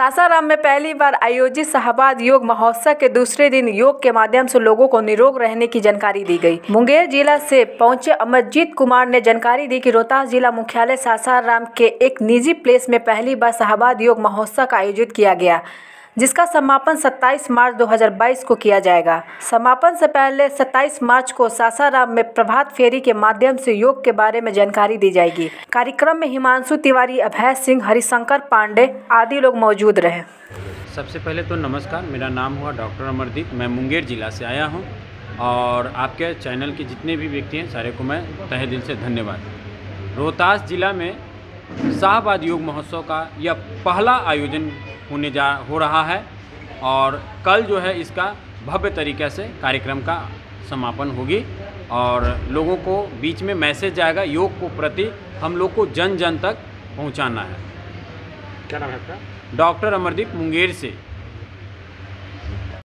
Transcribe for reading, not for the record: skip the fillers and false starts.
सासाराम में पहली बार आयोजित शाहबाद योग महोत्सव के दूसरे दिन योग के माध्यम से लोगों को निरोग रहने की जानकारी दी गई। मुंगेर जिला से पहुंचे अमरजीत कुमार ने जानकारी दी कि रोहतास जिला मुख्यालय सासाराम के एक निजी प्लेस में पहली बार शाहबाद योग महोत्सव का आयोजित किया गया, जिसका समापन 27 मार्च 2022 को किया जाएगा। समापन से पहले 27 मार्च को सासाराम में प्रभात फेरी के माध्यम से योग के बारे में जानकारी दी जाएगी। कार्यक्रम में हिमांशु तिवारी, अभय सिंह, हरिशंकर पांडे आदि लोग मौजूद रहे। सबसे पहले तो नमस्कार, मेरा नाम हुआ डॉक्टर अमरदीप। मैं मुंगेर जिला से आया हूं और आपके चैनल के जितने भी व्यक्ति हैं सारे को मैं तहे दिल से धन्यवाद। रोहतास जिला में शाहबाद योग महोत्सव का यह पहला आयोजन हो रहा है और कल जो है इसका भव्य तरीके से कार्यक्रम का समापन होगी और लोगों को बीच में मैसेज जाएगा योग को प्रति हम लोग को जन जन तक पहुंचाना है। क्या नाम है आपका? डॉक्टर अमरदीप, मुंगेर से।